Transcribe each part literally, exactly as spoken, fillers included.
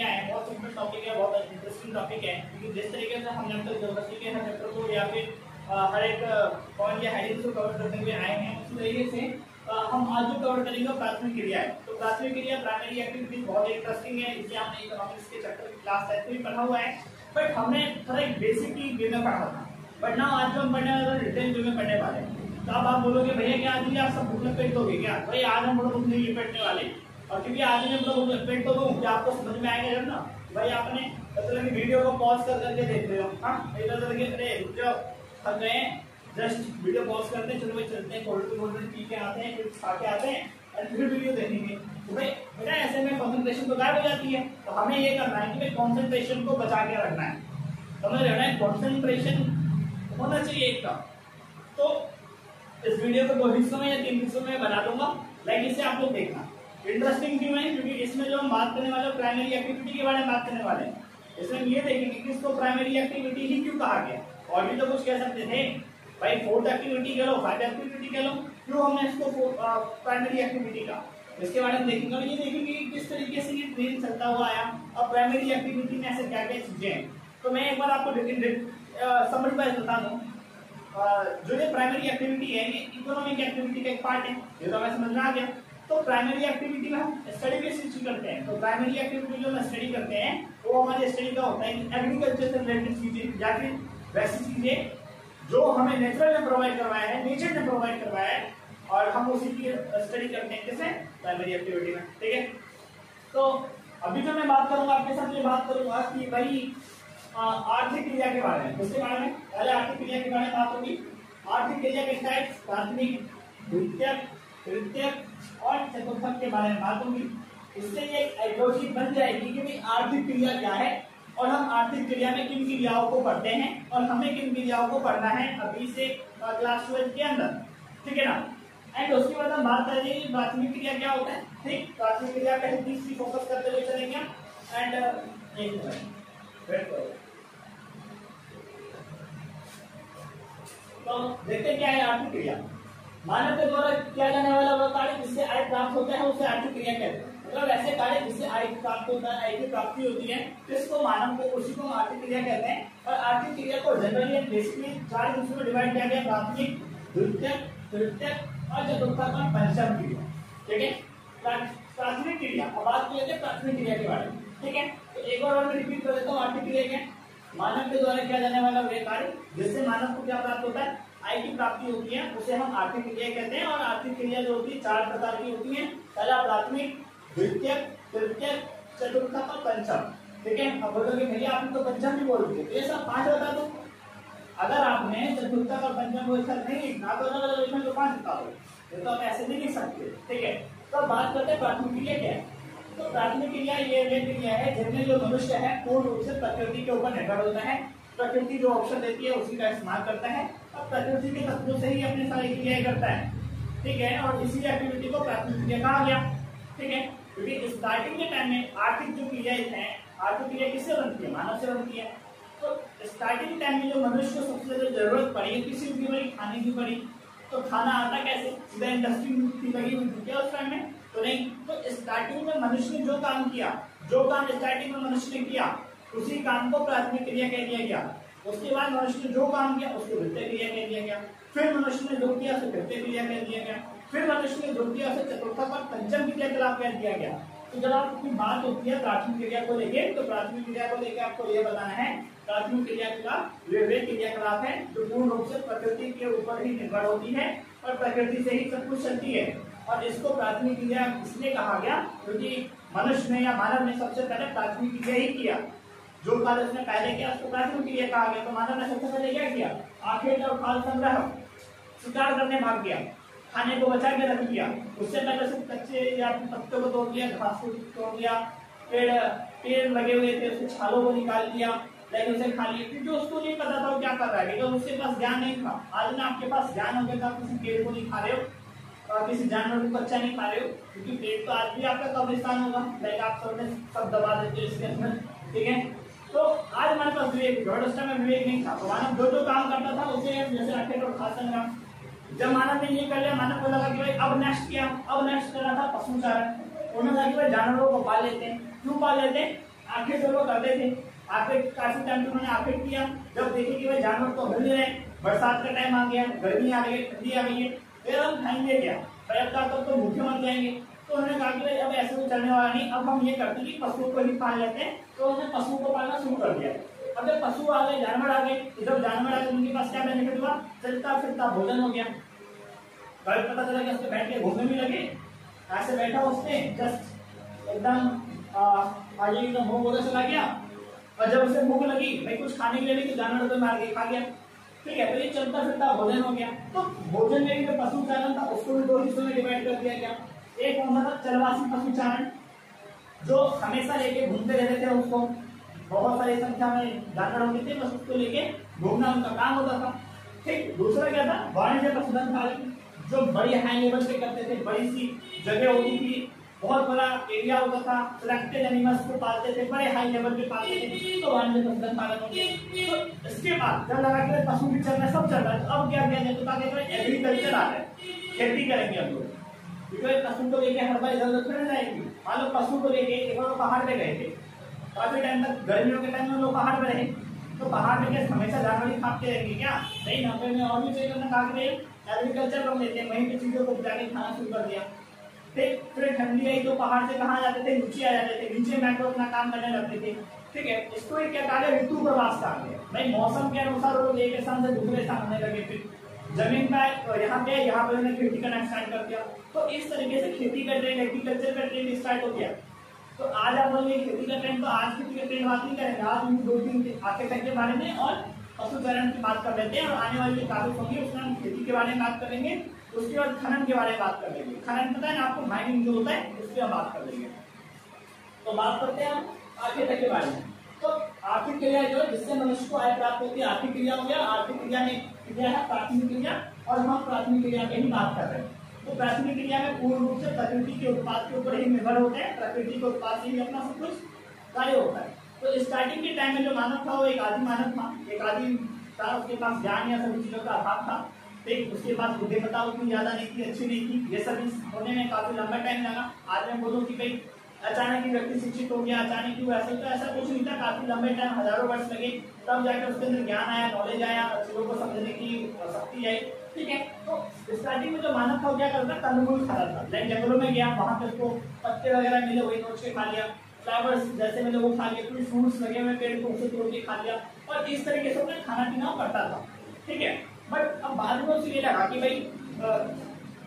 है, बहुत simple topic है, बहुत इंटरेस्टिंग टॉपिक है, क्योंकि जिस तरीके से हम नेचुरल ज्योग्राफी के हर चैप्टर को या फिर हर एक पॉइंट या हेडिंग को कवर करते हुए आए हैं, उसी तरीके से हम आज जो कवर करेंगे प्राथमिक क्रिया है। तो प्राथमिक क्रिया प्राइमरी एक्टिविटी बहुत इंटरेस्टिंग है, इसे हमने इकोनॉमिक्स के चैप्टर की क्लास टेस्ट में पढ़ा हुआ है, बट हमने थोड़ा एक बेसिक की वे में पढ़ा था। बट ना आज जो हम पढ़ने वाले डिटेल वे में पढ़ने वाले हैं। तो अब आप बोलोगे भैया क्या आज आप सब बुक लपेट दोगे क्या? भाई आज हम पूरा बुक नहीं लपेटने वाले, और क्योंकि आज मैं पूरा बुक लपेट तो दूं क्या आपको समझ में आएगा जब ना भाई आपने मतलब वीडियो को पॉज कर करके देख रहे हो। हाँ इधर उधर के अरे रुक जाओ, थक गए, जस्ट वीडियो पॉज करते हैं, चलो भाई चलते हैं, कोल्ड ड्रिंक कोल्ड ड्रिंक पी के आते हैं, कुछ खा के आते हैं और फिर वीडियो देखेंगे। तो भाई बेटा ऐसे में कंसंट्रेशन तो गायब हो जाती है। तो हमें ये करना है कि भाई कंसंट्रेशन को बचा के रखना है, समझ रहे हो ना? कंसंट्रेशन होना चाहिए एक का। तो इस वीडियो को दो हिस्सों में या तीन हिस्सों में बना दूंगा, लाइक इसे आप लोग देखना। इंटरेस्टिंग क्यों है? क्योंकि इसमें जो हम बात करने वाले प्राइमरी एक्टिविटी के बारे में बात करने वाले हैं, इसमें ये देखेंगे कि इसको प्राइमरी एक्टिविटी ही क्यों कहा गया। और भी तो कुछ कह सकते थे भाई फोर्थ एक्टिविटी कह लो, फाइव एक्टिविटी कह लो, क्यों हमने इसको प्राइमरी एक्टिविटी का, इसके बारे में देखेंगे। और ये देखेंगे कि किस तरीके से ये ट्रेन चलता हुआ आया और प्राइमरी एक्टिविटी में ऐसे क्या क्या चीजें हैं। तो मैं एक बार आपको समझ पाए बता दूं, जो ये प्राइमरी एक्टिविटी है ये इकोनॉमिक एक्टिविटी का एक पार्ट है, ये तो हमें समझ में आ गया। तो प्राइमरी एक्टिविटी में हम स्टडी बेसिस करते हैं। तो प्राइमरी एक्टिविटी जो हम स्टडी करते हैं वो हमारे स्टडी का होता है एग्रीकल्चर से रिलेटेड चीजें या फिर वैसी चीजें जो हमें नेचुरल ने प्रोवाइड करवाया है, नेचर ने प्रोवाइड करवाया है, और हम उसी की स्टडी करते हैं किसे, प्राइमरी एक्टिविटी में। ठीक है, तो अभी जो मैं बात करूंगा आपके साथ ये बात करूंगा कि भाई आर्थिक क्रिया के बारे में, उसके बारे में पहले आर्थिक क्रिया के बारे में बात होगी। आर्थिक क्रिया के टाइप्स प्राथमिक, द्वितीयक, तृतीयक और चतुर्थक के बारे में बात होगी। इससे ये आइडियोलॉजी बन जाएगी कि भाई आर्थिक क्रिया क्या है और हम आर्थिक क्रिया में किन क्रियाओं को पढ़ते हैं और हमें किन क्रियाओं को पढ़ना है अभी से क्लास ट्वेल्थ के अंदर। ठीक है ना? एंड उसके बाद हम बात करेंगे प्राथमिक क्रिया क्या होता है। ठीक, प्राथमिक क्रिया पे हम फोकस करते हुए चलेंगे। एंड एक मिनट वेट करो, तो देखते क्या है आर्थिक क्रिया। मानव के द्वारा किया जाने वाला वह कार्य जिससे आय प्राप्त होता है उसे आर्थिक क्रिया कहते हैं। मतलब ऐसे कार्य जिससे आय प्राप्त होता है, आय की प्राप्ति होती है, इसको मानव को उसी को आर्थिक क्रिया कहते हैं। और आर्थिक क्रिया को जनरली बेसिकली चार हिस्सों में डिवाइड किया गया, प्राथमिक, द्वितीयक, तृतीयक और चतुर्थक और पंचम क्रिया। ठीक है, प्राथमिक क्रिया। अब बात करते हैं प्राथमिक क्रिया के बारे में। ठीक है, तो एक बार और मैं रिपीट कर देता हूँ। आर्थिक क्रिया क्या? मानव के द्वारा किया जाने वाला वह कार्य जिससे मानव को क्या प्राप्त होता है, आय की प्राप्ति होती है, उसे हम आर्थिक क्रिया कहते हैं। और आर्थिक क्रिया जो होती है चार प्रकार की होती है, पहला प्राथमिक, द्वितीयक, तृतीयक, चतुर्थक और पंचम। ठीक है, अब बोलोगे भैया आपने तो पंचम भी बोल दिए, तो ये सब पांच बता दो। अगर आपने चतुर्थक और पंचम को एक साथ नहीं लिखना तो अलग अलग लिखना तो पांच बता दो, ये तो आप ऐसे नहीं लिख सकते। ठीक है, तो बात करते हैं प्राथमिक क्रिया क्या है। तो प्राथमिक क्रिया ये वे क्रिया है जिनमें जो मनुष्य है पूर्ण रूप से प्रकृति के ऊपर निर्भर होता है, प्रकृति जो ऑप्शन देती है उसी का इस्तेमाल करता है और प्रकृति के तत्वों से ही अपनी सारी क्रियाएं करता है। ठीक है, और इसी एक्टिविटी को प्राथमिक क्रिया कहा गया। ठीक है, क्योंकि स्टार्टिंग के टाइम में आर्थिक जो क्रियाएं हैं, आर्थिक क्रिया किससे बनती है, मानव से बनती है। तो स्टार्टिंग टाइम में जो मनुष्य को सबसे ज्यादा जरूरत पड़ी, किसी की बड़ी खाने की पड़ी, तो खाना आता कैसे, सीधा इंडस्ट्री लगी हुई थी क्या उस टाइम में? तो नहीं। तो स्टार्टिंग में मनुष्य ने जो काम किया, जो काम स्टार्टिंग में मनुष्य ने किया उसी काम को प्राथमिक क्रिया कह दिया गया। उसके बाद मनुष्य ने जो काम किया उसको द्वितीय क्रिया कह दिया गया। फिर मनुष्य ने जो किया उसे तृतीय क्रिया कह दिया गया। फिर मनुष्य ने जो किया उसे चतुर्थक और पंचम क्रियाकलाप कह दिया गया। तो जब आपकी बात होती है प्राथमिक क्रिया को लेकर, तो प्राथमिक क्रिया को लेकर आपको यह बताना है प्राथमिक क्रियाकलाप वे वे क्रियाकलाप है जो पूर्ण रूप से प्रकृति के ऊपर ही निर्भर होती है और प्रकृति से ही सब कुछ चलती है। और इसको प्राथमिक क्रिया इसलिए कहा गया क्योंकि मनुष्य ने या मानव ने सबसे पहले प्राथमिक क्रिया ही किया। जो कार्य उसने पहले किया उसको प्राथमिक क्रिया कहा गया। तो मानव ने सबसे पहले क्या किया, आखेट और खाल संग्रह, शिकार करने भाग गया, खाने को बचा के रख दिया। उससे पहले से कच्चे या पत्तों को तोड़ दिया, घास को तोड़ दिया, पेड़ पेड़ लगे हुए थे उसके छालों को निकाल दिया, लेकिन उसे खा लिया क्योंकि उसको नहीं पता था वो क्या कर रहा है, क्योंकि उसके पास ज्ञान नहीं था। आज ना आपके पास ज्ञान हो गया, आप किसी पेड़ को नहीं खा रहे हो और किसी जानवर को कच्चा नहीं खा रहे हो, क्योंकि पेड़ तो आज भी आपका कब्रिस्तान होगा, लेकिन आप सबने सब दबा देते हो इसके अंदर। ठीक है, तो आज हमारे पास विवेक, उस टाइम में विवेक नहीं था। तो मानव जो जो काम करता था उसे जैसे आखेट और खाल संग्रह, जब मानव ने ये कर लिया, मानव को लगा कि भाई अब नेक्स्ट किया, अब नेक्स्ट कर रहा था पशु चारण। उन्होंने कहा कि भाई जानवरों को पाल लेते हैं। क्यों पाल लेते हैं? आखिर से लोग करते थे, आखिर काफी टाइम तो उन्होंने आखिर किया। जब देखे कि भाई जानवर तो हल नहीं रहे, बरसात का टाइम आ गया, गर्मी आ गई, ठंडी आ गई है, फिर हम खाएंगे क्या, पर्याप्त तक तो भूखे मर जाएंगे। तो उन्होंने कहा कि अब ऐसे तो चलने वाला नहीं, अब हम ये करते हैं कि पशुओं को ही पाल लेते हैं। तो उन्होंने पशुओं को पालना शुरू कर दिया। अब जब पशु आ गए, जानवर आ गए, तो जब जानवर आ गए उनके पास क्या बेनिफिट हुआ, चलता फिरता भोजन हो गया। कल पता चला कि उसने बैठ के घूमने भी लगे, ऐसे बैठा उसने जस्ट एकदम आगे एकदम मुंह बोला चला गया, और जब उसे भूख लगी भाई कुछ खाने के लिए लगी तो जानवर तो मार के खा गया। ठीक है, तो ये चलता फिरता भोजन हो गया। तो भोजन में जो पशु चारण था उसको भी दो हिस्सों में डिवाइड कर दिया गया। एक कौन सा था, चरवासी पशु चारण, जो हमेशा लेके घूमते रहते थे, उसको बहुत सारी संख्या में जानवर होते थे, बस उसको लेके घूमना उनका काम होता था। ठीक, दूसरा क्या था, वाणिज्य पशुधन पालन, जो बड़ी हाई लेवल पे करते थे, बड़ी सी जगह होती थी, बहुत बड़ा एरिया होता था, सिलेक्टेड एनिमल्स को पालते थे, बड़े हाई लेवल पे पालते थे, तो वाणिज्य पशुधन पालन हो गया। तो इसके बाद जब लगा कि पशु भी चल रहा है, सब चल रहा है, तो अब क्या किया जाए, तो ताकि एग्रीकल्चर आ रहा है, खेती करेंगे हम लोग, क्योंकि पशु को लेके हर बार इधर उधर फिर जाएगी। मान लो पशु को लेके एक बार पहाड़ पे गए थे, काफी टाइम तक गर्मियों के टाइम में लोग पहाड़ पे रहे, तो पहाड़ पे क्या हमेशा जानवर ही खाते रहेंगे क्या, नहीं ना, फिर और भी चाहिए ना, कहा एग्रीकल्चर कर लेते हैं, वहीं पे चीजों को जाके खाना शुरू कर दिया। फिर फिर ठंडी आई तो पहाड़ से कहाँ जाते थे, नीचे आ जाते थे, नीचे मैक्रो अपना काम करने लगते थे। ठीक है, इसको एक क्या कहा गया, ऋतु प्रवास कहा गया। भाई मौसम के अनुसार वो एक स्थान से दूसरे स्थान आने लगे, फिर जमीन का यहाँ पे यहाँ पे उन्होंने खेती करना स्टार्ट कर दिया। तो इस तरीके से खेती का ट्रेंड, एग्रीकल्चर का ट्रेंड स्टार्ट हो गया। तो आज आप बोलेंगे खेती का ट्रेंड, तो आज खेती का ट्रेंड बात नहीं करेंगे, आज हम दो तीन आर्किटेक्ट के बारे में और पशुचारण की बात कर लेते हैं, और आने वाली तारीख होगी उसमें हम खेती के बारे में बात करेंगे, उसके बाद खनन के बारे में बात कर लेंगे। खनन पता है ना आपको, माइनिंग जो होता है उसकी हम बात कर लेंगे। तो बात करते हैं हम आर्किटेक्ट के बारे में। तो आर्थिक क्रिया जो है जिससे मनुष्य को आय प्राप्त होती है, आर्थिक क्रिया हो गया। आर्थिक क्रिया में क्रिया है प्राथमिक क्रिया, और हम प्राथमिक क्रिया की ही बात कर रहे हैं। तो प्राथमिक क्रिया में पूर्ण रूप से प्रकृति के उत्पाद के ऊपर ही निर्भर होते हैं, प्रकृति के उत्पाद से ही अपना सब कुछ कार्य होता है। तो स्टार्टिंग के टाइम में जो मानव था वो एक आदि मानव था, एक आदि था, उसके पास ज्ञान या सभी चीजों का अभाव था। ठीक, उसके पास बुद्धिमत्ता उतनी ज्यादा नहीं थी, अच्छी नहीं थी, ये सब होने में काफी लंबा टाइम लगा। आज मैं बोलूँ कि भाई अचानक ही व्यक्ति शिक्षित हो गया, अचानक ही ऐसा तो ऐसा कुछ नहीं था, काफी लंबे टाइम हजारों वर्ष लगे, तब जाकर उसके अंदर ज्ञान आया, नॉलेज आया, चीजों को समझने की शक्ति आई। ठीक है, तो स्टार्टिंग में जो मानव था क्या करता, कंदमूल खाता था, लाइक जंगलों में गया, वहां पे उसको पत्ते वगैरह मिले, वही नोच के खा लिया, फ्लावर्स जैसे मिले वो खा लिया, कुछ फ्रूट्स लगे हुए पेड़ को उसे तोड़ के खा लिया, और इस तरीके से अपना खाना पीना करता था। ठीक है, बट अब बाद में उसे ये लगा कि भाई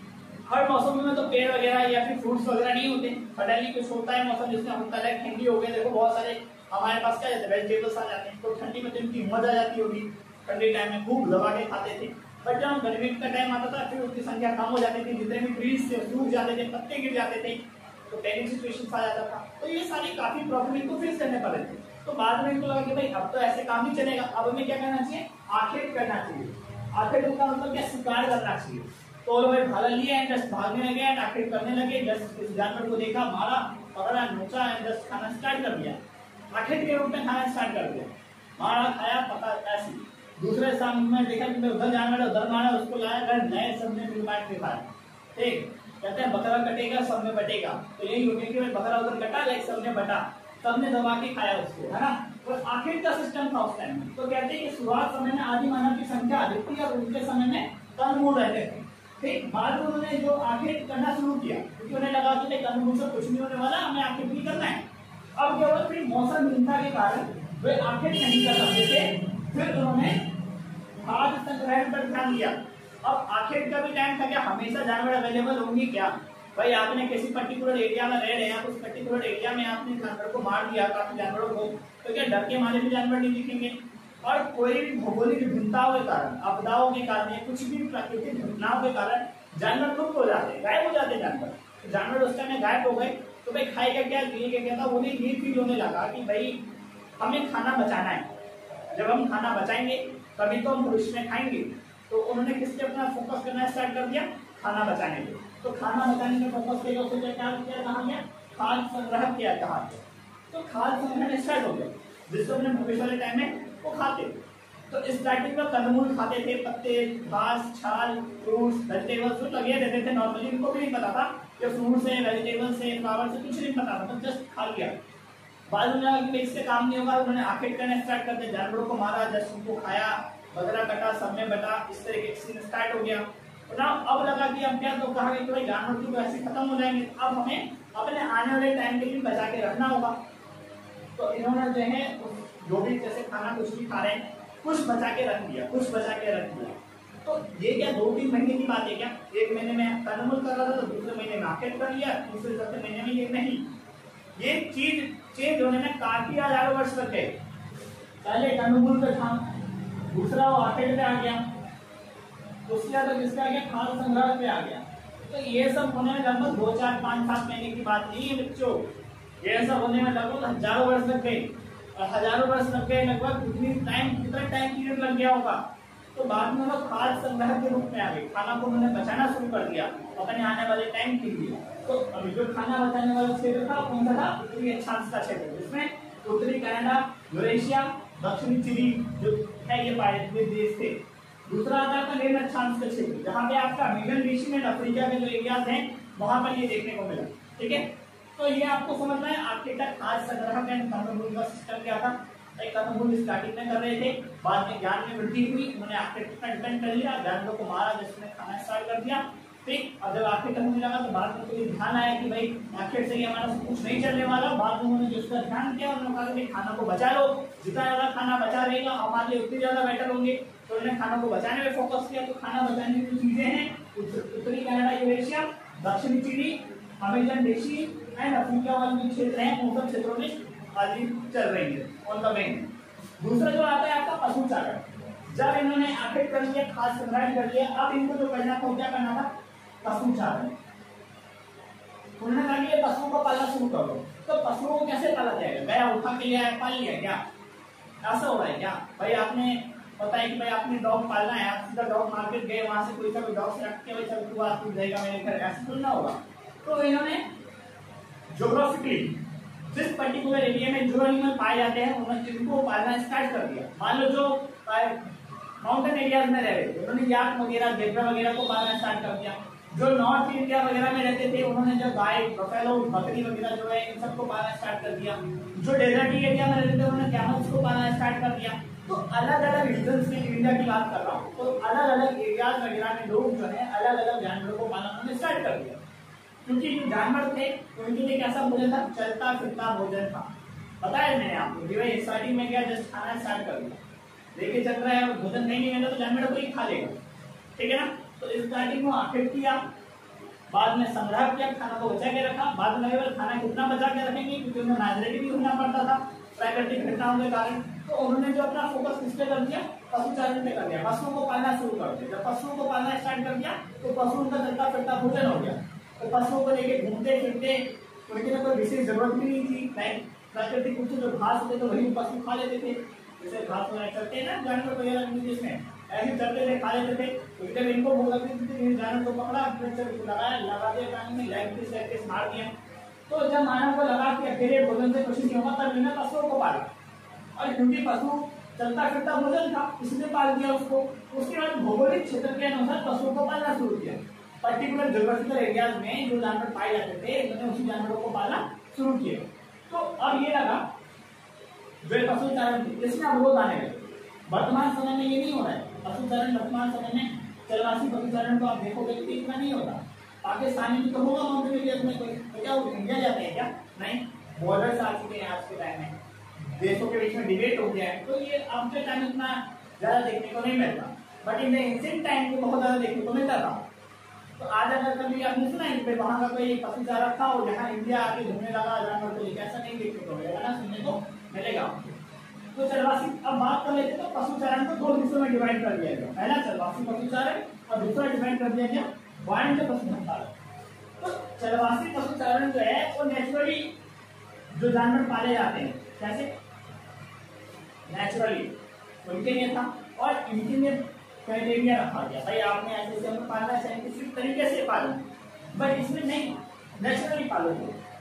हर मौसम में तो पेड़ वगैरह या फिर फ्रूट्स वगैरह नहीं होते, सडनली कुछ होता है मौसम जिसमें होता है, ठंडी हो गई, देखो बहुत सारे हमारे पास क्या जाते हैं वेजिटेबल्स आ जाते हैं, तो ठंडी में तो इनकी हिम्मत आ जाती होगी, ठंडी टाइम में खूब दबा के खाते थे। बट जब गर्मी का टाइम आता था फिर उसकी संख्या कम हो जाती थी, जितने भी ट्रीज थे सूख जाते थे, पत्ते गिर जाते थे, तो पैनिक सिचुएशन आ जाता था। तो ये सारी काफी प्रॉब्लम इनको फेस करने पड़े थे। तो बाद में इनको लगा कि भाई अब तो ऐसे काम नहीं चलेगा, अब हमें क्या करना चाहिए, आखेट करना चाहिए। आखेट का मतलब क्या, शिकार करना चाहिए। तो लोग भाला लिया एंड जस्ट भागने लगे एंड आखेट करने लगे, जस्ट इस जानवर को देखा, मारा, पकड़ा, नोचा एंड जस्ट खाना स्टार्ट कर दिया, आखेट के रूप में खाना स्टार्ट कर दिया, मारा, खाया, पका, ऐसी। दूसरे सामने देखा कि उधर जानवर उधर मारा, उसको लाया घर, नए सबने फिर बांट के खाया। ठीक, कहते हैं बकरा कटेगा सब में बटेगा, तो यही हो गया कि बकरा उधर कटा, लाइक सबने बटा, सबने दबा के खाया उसको, है ना। तो आखिर का सिस्टम था उस टाइम में। तो कहते हैं कि शुरुआत समय में आदि मानव की संख्या अधिक थी और उनके समय में कंदमूल रहते थे। ठीक, बाद में उन्होंने जो आखिर करना शुरू किया, क्योंकि उन्हें लगा कि कंदमूल से कुछ नहीं होने वाला, हमें आखिर भी करना है। अब क्या हुआ, फिर मौसम भिन्नता के कारण वे आखिर नहीं कर सकते थे, फिर उन्होंने खाद्य संग्रहण पर ध्यान दिया। अब आखिर का भी टाइम था, क्या हमेशा जानवर अवेलेबल होंगे क्या, भाई आपने किसी पर्टिकुलर एरिया में रह रहे हैं, उस पर्टिकुलर एरिया में आपने जानवर को मार दिया, काफी जानवरों को, तो क्या डर के मारे भी जानवर नहीं दिखेंगे। और कोई भी भौगोलिक भिन्नताओं के कारण, आपदाओं के कारण, कुछ भी प्राकृतिक घटनाओं के कारण जानवर लुप्त हो जाते हैं, गायब हो जाते हैं जानवर। तो जानवर उस टाइम गायब हो गए, तो भाई खाएगा क्या, पिएगा क्या था, उन्हें ये फील होने लगा कि भाई हमें खाना बचाना है, जब हम खाना बचाएंगे तभी तो हम भविष्य में खाएंगे। तो उन्होंने किस पे अपना फोकस करना स्टार्ट कर दिया, खाना बचाने पे। तो खाना बचाने में फोकस किया, उससे क्या किया, कहा गया, खाद्य संग्रह किया कहा गया। तो खाद्य संग्रहण स्टार्ट हो गया, जिससे अपने भविष्य वाले टाइम में वो खाते। तो स्टार्टिंग में कंदमूल खाते थे, पत्ते, घास, छाल, फ्रूट्स, वेजिटेबल्स जो लगे रहते थे। नॉर्मली इनको भी नहीं पता था कि फ्रूट्स है, वेजिटेबल्स है, फ्लावर्स है, कुछ नहीं पता था, तो जस्ट खा लिया। बाद में लगा कि इससे काम नहीं होगा, उन्होंने आखेट करना स्टार्ट कर दिया, जानवरों को मारा, जस्ट उनको खाया, बकरा कटा, सब में बटा, इस तरीके के सीन स्टार्ट हो गया। तो ना अब लगा कि अब क्या, तो कहा कि भाई जानवर तो ऐसे खत्म हो जाएंगे, अब हमें अपने आने वाले टाइम के लिए बचा के रखना होगा। तो इन्होंने जो है जो भी जैसे खाना कुछ भी खा रहे हैं, कुछ बचा के रख दिया, कुछ बचा के रख दिया। तो ये क्या दो तीन महीने की बात है क्या? एक महीने में कंदमूल कर रहा था, तो दूसरे महीने में आखेट कर लिया, तीसरे चौथे महीने में ये नहीं। ये चीज चेंज होने में काफी हजारों वर्ष लग गए। पहले कंदमूल पे था, दूसरा वो आखेट पे आ गया, उसके बाद किसका आ गया, खाद्य संग्रह पे आ गया। तो ये सब होने में लगभग दो चार पाँच सात महीने की बात नहीं है बच्चों, ये सब होने में लगभग हजारों वर्ष लग गए। और हजारों वर्ष लग गए, लगभग कितनी टाइम कितना टाइम पीरियड लग गया होगा। तो बाद में लोग खाद्य संग्रह के रूप में आ गए, खाना को उन्होंने बचाना शुरू कर दिया अपने आने वाले टाइम के लिए। तो अभी जो खाना बचाने वाला क्षेत्र था कौन सा था? उत्तरी अक्षांश का क्षेत्र, जिसमें उत्तरी कनाडा, यूरेशिया, दक्षिणी चिली जो है ये पाए हुए देश थे। दूसरा आता था निम्न अक्षांश का क्षेत्र, जहाँ पे आपका अमेरिकन बेसिन एंड अफ्रीका के जो एरियाज हैं वहां पर ये देखने को मिला। ठीक है, तो ये आपको समझना है आपके तक खाद्य संग्रह का कंदमूल का सिस्टम क्या था। एक कंदमूल स्टार्टिंग में कर रहे थे, बाद में ज्ञान में वृद्धि हुई, उन्होंने आखिर पर डिपेंड कर लिया, जानवरों को मारा, जिसने खाना स्टार्ट कर दिया। ठीक, और जब आखिर तक होने लगा तो बाद में कोई ध्यान आया कि भाई आखिर से हमारा सब कुछ नहीं चलने वाला। बाद में उन्होंने जिसका ध्यान किया उन्होंने कहा कि खाना को बचा लो, जितना ज्यादा खाना बचा रहेगा हमारे लिए उतनी ज्यादा बेटर होंगे। तो उन्होंने खाना को बचाने में फोकस किया। तो खाना बचाने की चीजें हैं उत्तरी कनाडा, यूरेशिया, दक्षिणी Chile, American basin and Africa वाले जो क्षेत्र हैं उन सब क्षेत्रों में आज चल रही है ऑन द वेन। दूसरा जो आता है आपका पशुचारण। जब इन्होंने आखिर कर लिया, खाद्य संग्रह कर लिया, अब इनको जो करना था क्या करना था? पशुचारण। उन्होंने कहा कि पशुओं को पालना शुरू करो। तो पशुओं को कैसे पाला जाएगा? गया उठा के लिया, पाल लिया, क्या ऐसा हो रहा है क्या? भाई आपने पता है कि भाई आपने डॉग पालना है, आप सीधा डॉग मार्केट गए, वहां से कोई सा कोई डॉग से रख के भाई चल तू आ तू जाएगा मेरे घर, ऐसा थोड़ी ना होगा। तो इन्होंने ज्योग्राफिकली जिस पर्टिकुलर एरिया में जो एनिमल पाए जाते हैं उन्होंने इनको पालना स्टार्ट कर दिया। मान लो जो माउंटेन एरियाज में रह रहे थे उन्होंने याक वगैरह, जेब्रा वगैरह को पालना स्टार्ट कर दिया। जो नॉर्थ इंडिया वगैरह में रहते थे उन्होंने जो गाय, बफेलो, बकरी वगैरह जो है इन सबको पालना स्टार्ट कर दिया। जो डेजर्ट एरिया में रहते थे उन्होंने कैमल्स को पालना स्टार्ट कर दिया। तो अलग अलग रीजन्स में इंडिया की बात कर रहा हूँ, तो अलग अलग एरियाज वगैरह में लोग जो है अलग अलग जानवरों को पालना उन्होंने स्टार्ट कर दिया। क्योंकि जो जानवर थे उनके लिए कैसा भोजन था? चलता फिरता भोजन था। बताया मैंने आपको कि भाई स्टार्टिंग में क्या जस्ट खाना स्टार्ट कर दिया, लेके चल रहा है और भोजन कहीं नहीं मिला तो जानवर को ही खा लेगा। ठीक है ना? तो स्टार्टिंग में आखिर किया, बाद में संग्रह किया, खाना को बचा के रखा। बाद में लगे खाना कितना बचा के रखेंगे क्योंकि उन्हें माइग्रेट भी होना पड़ता था प्राकृतिक घटनाओं के कारण। तो उन्होंने जो अपना फोकस किस पे कर दिया? पशुचारण पे कर दिया, पशुओं को पालना शुरू कर दिया। जब पशुओं को पालना स्टार्ट कर दिया तो पशु उनका चलता फिरता भोजन हो गया। तो पशुओं को लेके घूमते फिरते, उनकी कोई विशेष जरूरत भी नहीं थी। लाइक प्राकृतिक रूप से जो घास होते थे वही पशु खा लेते थे, जैसे घास वगैरह चलते हैं ना जानवर वगैरह जिसमें ऐसे चलते थे, खा लेते थे। तो जब इनको भूख लगती थी जानवर को पकड़ा, लगाया, लगा दिया पानी में, लाइक से मार दिया। तो जब मानव को लगा कि अकेले भोजन से कुछ नहीं होगा तब इन्हें पशुओं को पाला। और क्योंकि पशु चलता फिरता भोजन था इसलिए पाल दिया उसको। उसके बाद भौगोलिक क्षेत्र के अनुसार पशुओं को पालना शुरू किया। पर्टिकुलर ज्योग्राफिकल एरियाज में जो जानवर पाए जाते थे उन्होंने उसी जानवरों को पालना शुरू किया। तो अब ये लगा जो पशुचारण थे इसमें अब लोग आने लगे। वर्तमान समय में ये नहीं हो रहा है पशुचारण। वर्तमान समय में चलवासी पशुचारण को आप देखोगे कि इतना नहीं होता। पाकिस्तानी भी तो होगा माउंटेन एरियाज में, कोई तो क्या इंडिया जाते हैं क्या? नहीं, बॉर्डर्स आ चुके हैं आज के टाइम में, देशों के बीच में डिबेट हो गया है। तो ये अब के टाइम इतना ज्यादा देखने को नहीं मिलता, but in the ancient time को बहुत ज्यादा देखने को मिलता था। तो आज अगर कभी आपने सुना है कि वहां का कोई पशुचारा था और यहाँ इंडिया आके घूमने लगा जानवर को लेकर, ऐसा नहीं देखने को मिलेगा ना, सुनने को मिलेगा। तो चलवासी अब बात कर लेते तो पशुचारण को दो हिस्सों में डिवाइड कर दिया गया। पहला चलवासी पशुचारण और दूसरा डिवाइड कर दिया गया वाणिज्य पशुचारण। तो चलवासी पशुचारण जो है वो नेचुरली जो जानवर पाले जाते हैं, कैसे नेचुरली उनके लिए था और इनके लिए क्राइटेरिया रखा गया, भाई आपने ऐसे जानवर पालना है साइंटिफिक तरीके से पालो, बट इसमें नहीं, नेचुरली पालो,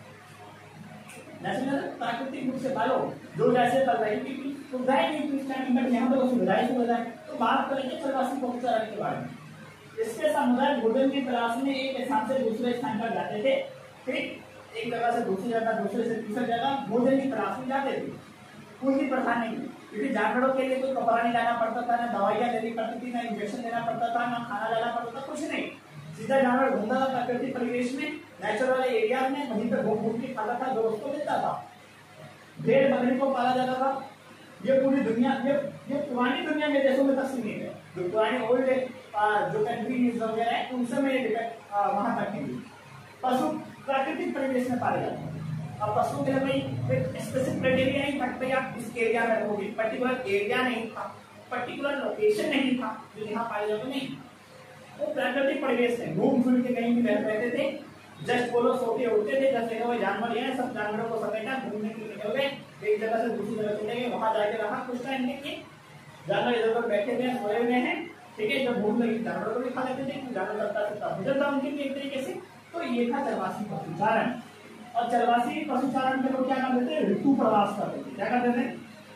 नेचुरल प्राकृतिक रूप से पालो। जो जैसे पल रही थी सुविधाएं नहीं थी स्टार्टिंग में, यहाँ पर सुविधाएं सुविधाएं। तो बात करेंगे चलवासी पशुचारण के बारे में। इसके समुदाय भोजन की तलाश में एक स्थान से दूसरे स्थान पर जाते थे। ठीक, एक जगह से दूसरी जगह, दूसरे से तीसरी जगह भोजन की तलाश में जाते थे। कोई प्रथा नहीं, क्योंकि जानवरों के लिए कोई कपड़ा नहीं लाना पड़ता था, ना दवाइयाँ लेनी पड़ती थी, ना इंजेक्शन देना पड़ता था, ना खाना लाना पड़ता था, कुछ नहीं। सीधा जानवर घूमता था प्राकृतिक परिवेश में, नेचुरल एरिया में, वहीं पर घूम घूम के खाता था जो उसको मिलता था। भेड़ बकरी को पाला जाता था। ये पूरी दुनिया, ये ये पुरानी दुनिया में देशों में तक सीमित है। जो पुराने ओल्ड जो कंट्रीज वगैरह है उनसे में वहां तक नहीं। पशु प्राकृतिक परिवेश में पाले जाते हैं। अब पशुओं के लिए भाई स्पेसिफिक क्राइटेरिया नहीं था भाई आप इस एरिया में रहोगे, पर्टिकुलर एरिया नहीं था, पर्टिकुलर लोकेशन नहीं था जो यहाँ पाए जाते, नहीं। वो प्राकृतिक परिवेश में घूम फिर के कहीं भी रहते थे। जस्ट बोलो सोते उठते थे, जैसे वो जानवर है, सब जानवरों को समेटा घूमने के लिए निकल गए, एक जगह से दूसरी जगह चले गए, वहां जाके रहा कुछ टाइम के जानवर इधर उधर बैठे हुए हैं, सोए हुए हैं, ठीक है। जब भूख लगी जानवरों को भी खा लेते थे, जानवर करता था भोजन था उनके लिए एक तरीके से। तो ये था चरवासी पशुचारण। और चरवासी पशुचारण के लोग क्या करते थे, ऋतु प्रवास करते थे। क्या करते थे,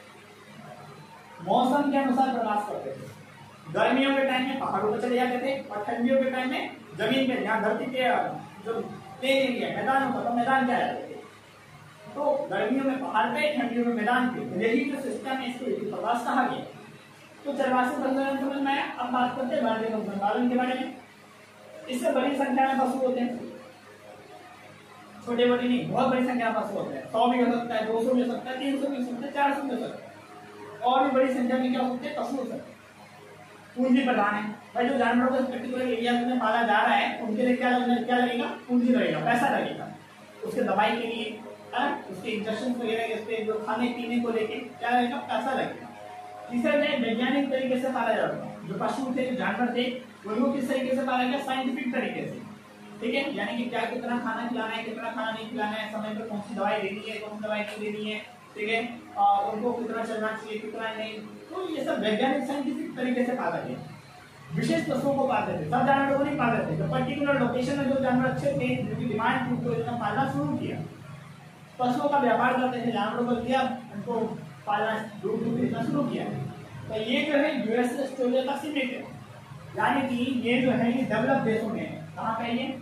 मौसम के अनुसार प्रवास करते थे। गर्मियों के टाइम में पहाड़ों पर चले जाते थे और ठंडियों के टाइम में जमीन पे, यहाँ धरती के जो प्लेन एरिया मैदान होता था, मैदान क्या जाते थे। तो गर्मियों में पहाड़ पे, ठंडियों में मैदान पे, यही जो सिस्टम है इसको ऋतु प्रवास कहा गया। तो चरवासी पशुचारण समझ में आया। अब बात करते हैं भारतीय पशु पालन के बारे में। इससे बड़ी संख्या में पशु होते हैं, छोटे बड़े नहीं, बहुत बड़ी संख्या में पशु होते हैं। सौ भी हो सकता है, दो सौ भी हो सकता है, तीन सौ भी हो सकता है, चार सौ भी हो सकता है, और भी बड़ी संख्या में क्या हो सकते हैं, पशु हो सकते हैं। पूंजी प्रदान है भाई, जो जानवरों को पर्टिकुलर एरिया में पाला जा रहा है उनके लिए क्या क्या लगेगा, पूंजी लगेगा, पैसा लगेगा। उसके दवाई के लिए, उसके इंजेक्शन वगैरह, उसके जो खाने पीने को लेके क्या लगेगा, पैसा लगेगा। तीसरा है वैज्ञानिक तरीके से पाला जाता है। जो पशु थे, जो जानवर थे, उनको किस तरीके से पाला गया, साइंटिफिक तरीके से, ठीक है। यानी कि क्या कितना खाना खिलाना है, कितना खाना नहीं खिलाना है, समय पर कौन सी दवाई देनी है, कौन सी दवाई नहीं देनी है, ठीक है, और उनको कितना चलना चाहिए, कितना नहीं। तो ये सब वैज्ञानिक साइंटिफिक तरीके से पाला गया। विशेष पशुओं को पालते थे, सब जानवरों को नहीं पालते थे। तो पर्टिकुलर लोकेशन में जो जानवर अच्छे थे, जिनकी डिमांड थी, उनको पालना शुरू किया। पशुओं का व्यापार करते थे, जानवरों को लिया, उनको पालना दूध दूध बेचना शुरू किया। तो ये जो है यूएस ऑस्ट्रेलिया का सीमित है, यानी कि ये जो है ये डेवलप देशों में है। कहाँ पे ये,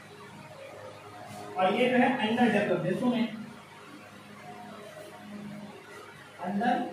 और ये जो है अंडर डेवलप देशों में, अंदर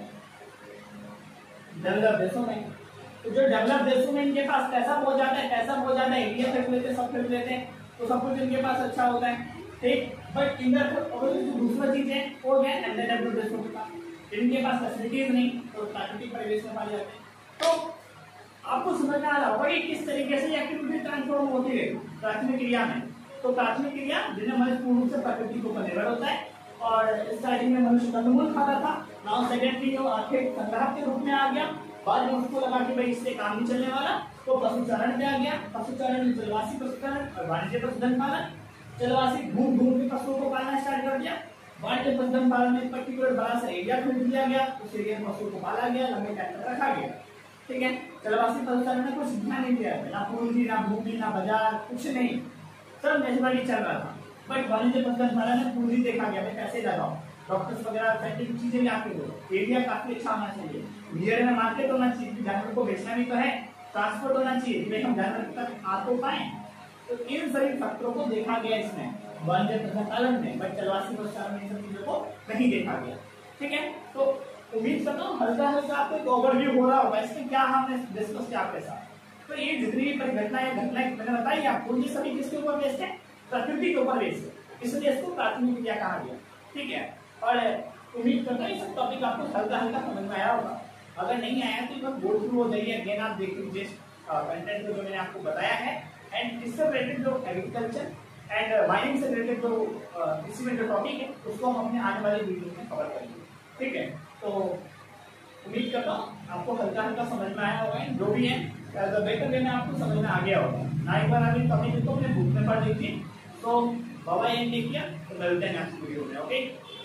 डेवलप देशों में। तो जो डेवलप देशों में इनके पास पैसा बहुत ज्यादा है, पैसा बहुत ज्यादा है, इंडिया खरीद लेते, सब खरीद लेते हैं, तो सब कुछ इनके पास अच्छा होता है, ठीक। बट इधर जो दूसरा चीज है वो क्या है, अंडर डेवलप देशों के पास इनके पास फैसिलिटीज नहीं, तो प्राकृतिक परिवेश में पाले जाते हैं। तो आपको समझ में आ रहा होगा कि किस तरीके से एक्टिविटी ट्रांसफॉर्म होती है प्राथमिक क्रिया में। तो प्राथमिक क्रिया जिन्हें मनुष्य पूर्ण रूप से प्रकृति के ऊपर निर्भर होता है, और स्टार्टिंग में मनुष्य कंदमूल खाता था, नाउ सेकेंडरी वो आखिर संग्राहक के रूप में आ गया। बाद में उसको लगा कि भाई इससे काम नहीं चलने वाला, तो पशुचारण पे आ गया। पशुचारण में जलवासी पशुचारण और वाणिज्य पशुधन पालन। जलवासी घूम घूम के पशुओं को पालना स्टार्ट कर दिया। वाणिज्य पशुधन पालन में पर्टिकुलर बड़ा सा एरिया खरीद लिया गया, उस एरिया में पशुओं को पाला गया, लंबे टाइम तक रखा गया, ठीक है। जलवासी पशुचारण में कुछ ध्यान नहीं दिया, ना पूंजी, ना भूमि, ना बाजार, कुछ नहीं, सब नेचुरली चल रहा था। बट वाणिज्य पशुधन पालन में पूंजी देखा गया, मैं पैसे लगाओ, डॉक्टर्स वगैरह साइंटिफिक चीजें लाके दो, एरिया काफी अच्छा होना चाहिए, नियर में मार्केट होना चाहिए, जानवर को बेचना भी तो है, ट्रांसपोर्ट होना चाहिए कि हम जानवर तक आ तो पाए। तो इन सभी फैक्टरों को देखा गया इसमें वाणिज्य पशुधन पालन में, बट जलवासी पशुचारण में इन सब चीजों को नहीं देखा गया, ठीक है। तो उम्मीद करता हूँ हल्का हल्का आपको एक ओवरव्यू हो रहा होगा इसमें क्या हमने डिस्कस किया आपके साथ। तो ये जितनी भी परिघटनाएं घटनाएं मैंने बताई आपको, ये सभी किसके ऊपर बेस्ड है, प्रकृति के ऊपर बेस्ड है, इसलिए इसको प्राथमिक क्रिया कहा गया, ठीक है। और उम्मीद करता हूँ इस टॉपिक आपको हल्का हल्का समझ में आया होगा। अगर नहीं आया तो बस गो थ्रू हो जाइए, अगेन आप देख लीजिए कंटेंट जो मैंने आपको बताया है। एंड इससे रिलेटेड जो एग्रीकल्चर एंड माइनिंग से रिलेटेड जो इसी में जो टॉपिक है उसको हम अपने आने वाले वीडियो में कवर करेंगे, ठीक है। तो उम्मीद करता हूँ आपको हल्का हल्का समझ में आया होगा, जो भी है बेटर वे में आपको समझ में आ गया होगा ना। एक बार अभी टॉपिक को अपने बुक में पढ़ लीजिए। तो बाबा ये देखिए, तो मिलते हैं नेक्स्ट वीडियो में, ओके।